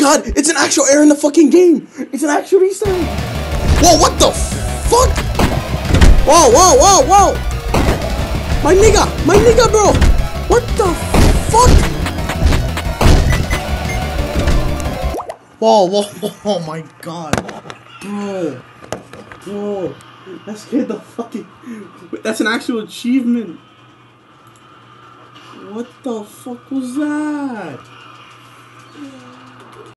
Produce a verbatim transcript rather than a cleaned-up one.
god, it's an actual error in the fucking game. It's an actual restart. Whoa, what the fuck? Whoa, whoa, whoa, whoa. My nigga, my nigga, bro. What the fuck? Whoa, whoa, whoa, oh my god. Bro. Bro. That scared the fucking... That's an actual achievement. What the fuck was that?